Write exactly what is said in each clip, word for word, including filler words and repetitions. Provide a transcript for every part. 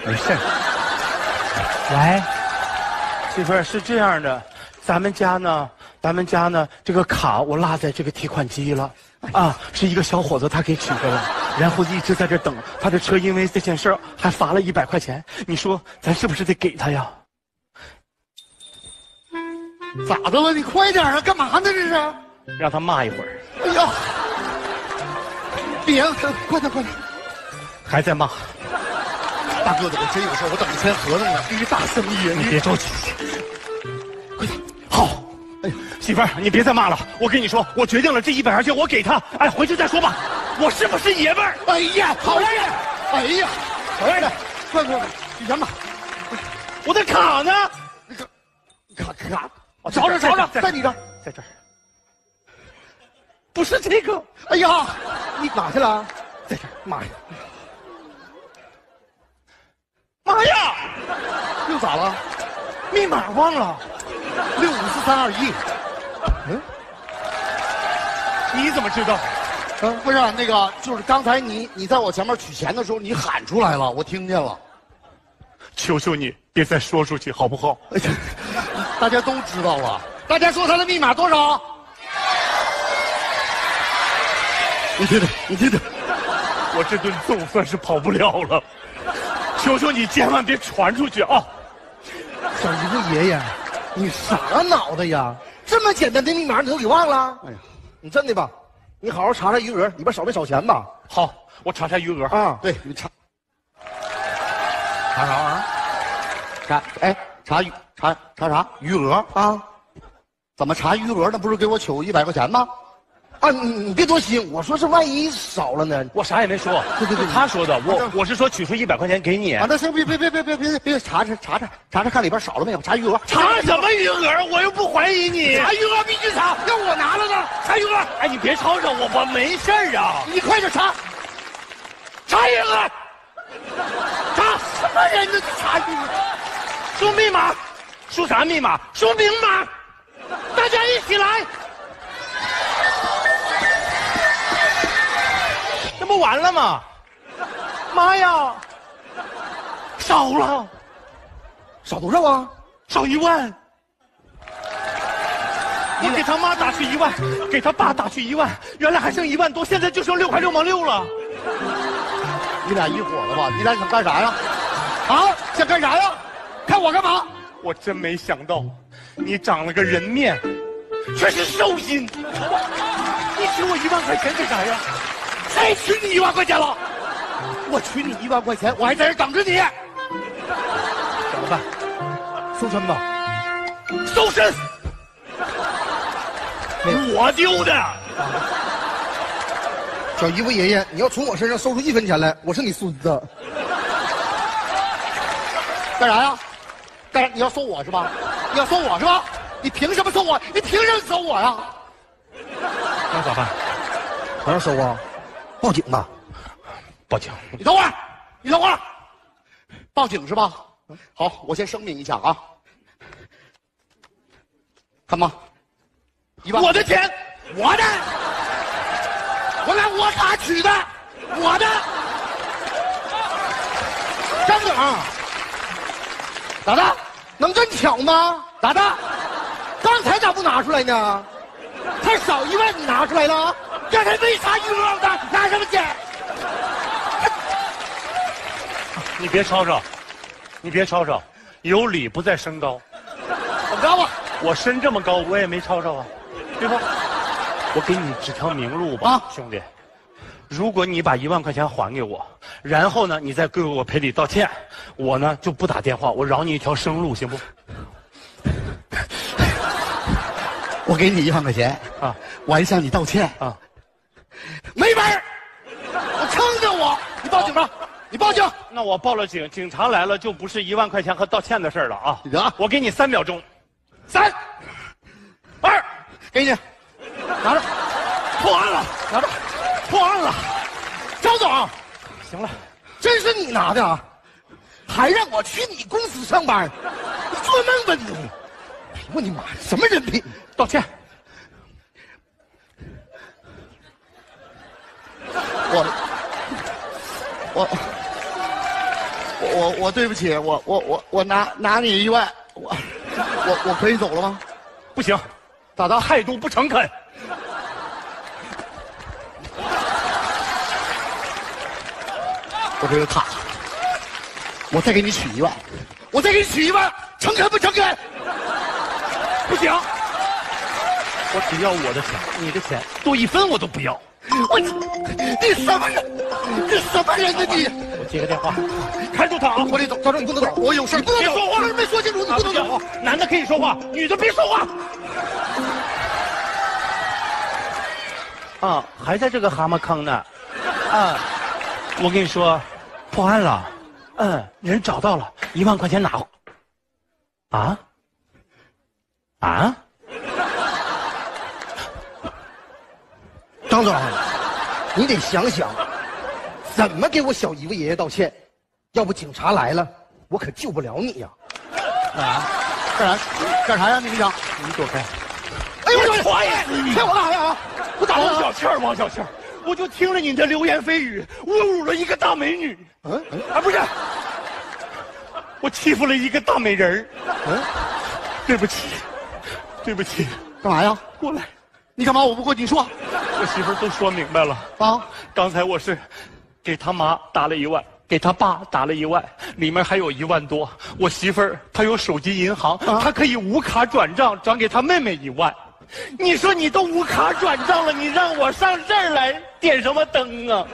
没事。喂，媳妇儿，是这样的，咱们家呢，咱们家呢，这个卡我落在这个提款机了，啊，是一个小伙子他给取回来，然后一直在这等，他的车因为这件事儿还罚了一百块钱，你说咱是不是得给他呀？ 咋的了？你快点啊！干嘛呢？这是？ 让他骂一会儿。 哎呀，别，快点快点， 还在骂。 大哥，我真有事，我等着签合同呢。这是大生意， 你别着急， 快点。 好，哎呀，媳妇儿，你别再骂了。我跟你说，我决定了，这一百块钱我给他。哎，回去再说吧。我是不是爷们儿？ 哎呀，讨厌！哎呀，讨厌的，快快快，取钱吧。 我的卡呢？ 卡卡，我找找找找，在你这儿， 在这儿。不是这个。 哎呀，你哪去了？ 在这儿。妈呀！妈呀！ 又咋了？ 密码忘了。 六五四三二一。嗯， 你怎么知道？ 嗯，不是那个，就是刚才你你在我前面取钱的时候，你喊出来了，我听见了。 求求你别再说出去，好不好？ 哎呀，大家都知道了。大家说他的密码多少？你听听，你听听， 我这顿揍算是跑不了了。求求你千万别传出去啊！ 小姨夫爷爷，你啥脑袋呀？这么简单的密码你都给忘了？哎呀，你真的吧？你好好查查余额，里边少没少钱吧？ 好，我查查余额啊。对，你查查啥玩意儿？查哎，查余查查啥？余额啊？怎么查余额？那不是给我取一百块钱吗？啊，你你别多心，我说是万一少了呢。 我啥也没说。 对对对， 他说的。我我是说取出一百块钱给你。 啊，那行，别别别别别别别查查查查查查看里边少了没有？查余额。 查什么余额？我又不怀疑你。 查余额必须查，要我拿了呢。查余额。 哎，你别吵吵我，我没事儿啊。 你快点查。查余额。查什么人呢？查余额。 输密码。输啥密码？输明码。大家一起来。这不完了吗？妈呀！少了， 少多少啊？ 少一万。我给他妈打去一万，给他爸打去一万，原来还剩一万多，现在就剩六块六毛六了。 你俩一伙的吧？你俩想干啥呀？啊，想干啥呀？看我干嘛？ 我真没想到，你长了个人面，却是兽心。你取我一万块钱干啥呀？ 谁取你一万块钱了？我取你一万块钱，我还在这等着你。 怎么办？ 搜身吧。 搜身。我丢的。 小姨夫爷爷，你要从我身上搜出一分钱来，我是你孙子。干啥呀？干啥？你要搜我是吧？你要搜我是吧？你凭什么搜我？你凭什么搜我呀？ 那咋办？ 还要搜啊？报警吧。 报警。 你等会儿，你等会儿。报警是吧？好，我先声明一下啊。看吧，一万。 我的钱， 我的，我拿我卡取的，我的。张总，咋的？能这么巧吗？咋的？刚才咋不拿出来呢？才少一万，你拿出来了？刚才没查余额的，拿什么钱？ 你别吵吵，你别吵吵，有理不在声高。 怎么着吧？ 我身这么高，我也没吵吵啊，对吧？我给你指条明路吧，啊、兄弟。如果你把一万块钱还给我，然后呢，你再给我赔礼道歉，我呢就不打电话，我饶你一条生路，行不？ 我给你一万块钱啊，我还向你道歉啊，没门儿！我撑着我，你报警吧，你报警。 那我报了警，警察来了就不是一万块钱和道歉的事了啊！ 得， 我给你三秒钟， 三、二，给你，拿着， 破案了， 拿着， 破案了， 张总， 行了， 真是你拿的啊，还让我去你公司上班，你做梦吧你！哎呦我的妈呀，什么人品？ 道歉。 我，我， 我我我对不起，我我我我拿拿你一万，我我我可以走了吗？ 不行， 咋的？ 态度不诚恳。 我这个卡，我再给你取一万，我再给你取一万，诚恳不诚恳？ 不行，我只要我的钱，你的钱多一分我都不要。 我你什么人？你什么人呢你？ 我接个电话，看住他啊！ 我得走，赵正你不能走，我有事，不能走。 别说话， 没说清楚，你不能走。 男的可以说话，女的别说话。啊，还在这个蛤蟆坑呢。啊，我跟你说，破案了。嗯，人找到了，一万块钱拿。啊？啊？ 张总，你得想想，怎么给我小姨夫爷爷道歉？要不警察来了，我可救不了你呀！啊，干啥？干啥呀？你讲， 你躲开！ 哎呦我讨厌！骗我干啥呀？我咋了？ 王小倩儿，王小倩儿，我就听了你的流言蜚语，侮辱了一个大美女。嗯，嗯啊，不是，我欺负了一个大美人儿。嗯，对不起，对不起。 干嘛呀？ 过来。 你干嘛？我不过，你说。 我媳妇儿都说明白了啊！ 刚才我是给他妈打了一万，给他爸打了一万，里面还有一万多。我媳妇儿她有手机银行，啊、她可以无卡转账，转给她妹妹一万。你说你都无卡转账了，你让我上这儿来点什么灯啊？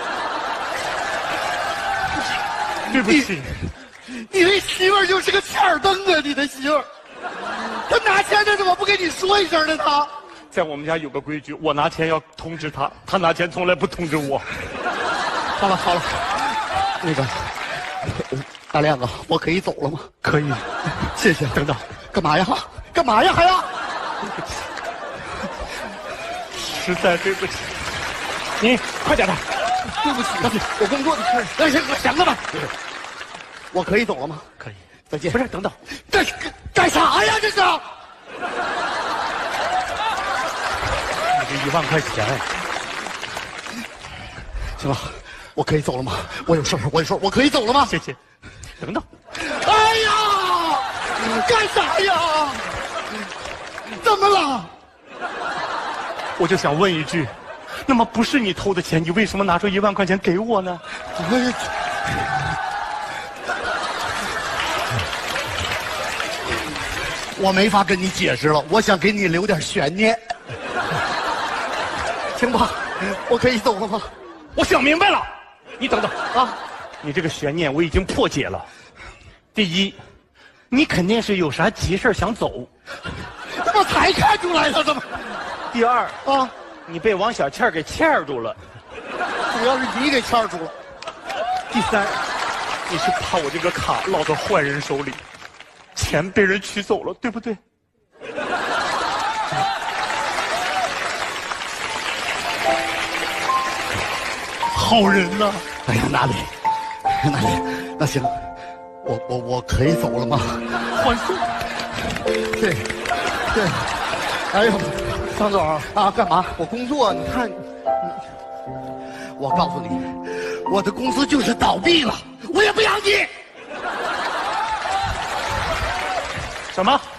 对不起， 你, 你的媳妇儿就是个欠儿灯啊！你的媳妇儿，她拿钱她怎么不跟你说一声呢？她。 在我们家有个规矩，我拿钱要通知他，他拿钱从来不通知我。 好了好了，那个大亮子，我可以走了吗？ 可以， 谢谢。 等等， 干嘛呀？干嘛呀？还要？ 对不起，实在对不起。你快点的。 对不起，我工作的事。那行，我闲着吧。我可以走了吗？ 可以。 再见。 不是，等等， 干干啥呀？这是。 一万块钱， 行了，我可以走了吗？我有事我有事我可以走了吗？ 谢谢。等等， 哎呀，干啥呀？怎么了？ 我就想问一句，那么不是你偷的钱，你为什么拿出一万块钱给我呢？ 我没法跟你解释了，我想给你留点悬念。行吧，我可以走了吗？ 我想明白了，你等等啊！你这个悬念我已经破解了。第一，你肯定是有啥急事想走， 怎么才看出来了？怎么？ 第二啊， 你被王小倩给欠住了， 主要是你给欠住了。 第三，你是怕我这个卡落到坏人手里，钱被人取走了，对不对？好人呐、啊！ 哎呀，哪里，哪里？那行，我我我可以走了吗？ 还送。 对，对。哎呦，张总啊，干嘛？我工作，你看，你我告诉你，我的公司就是倒闭了，我也不养你。 什么？